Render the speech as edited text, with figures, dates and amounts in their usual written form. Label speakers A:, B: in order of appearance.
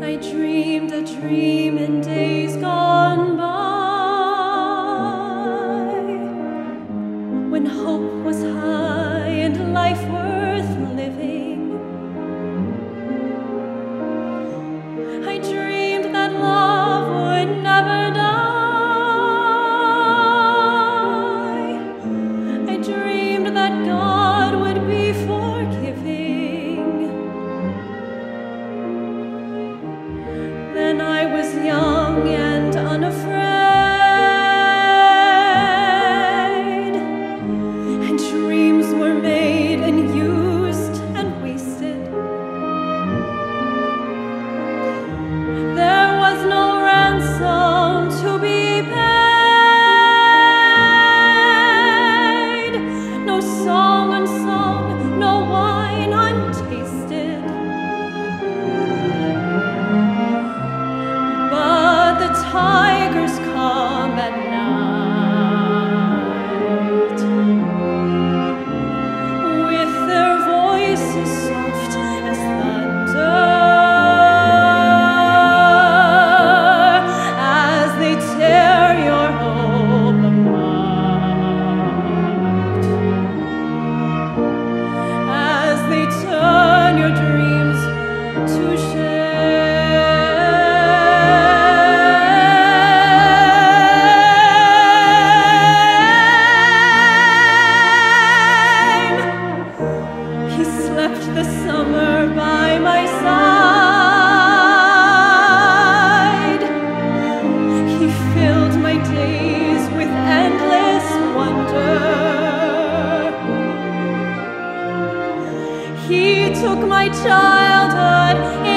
A: I dreamed a dream in days gone by, when hope was high and life worth living. I dreamed that love would never die. I dreamed that God would be forgiving. Then I was young and unafraid, and dreams were made and used and wasted. There was no ransom to be paid, no song unsung, no wine untasted. But the tigers come at night, with their voices soft as thunder, as they tear your hope apart, as they turn your dreams to shame. He slept the summer by my side. He filled my days with endless wonder. He took my childhood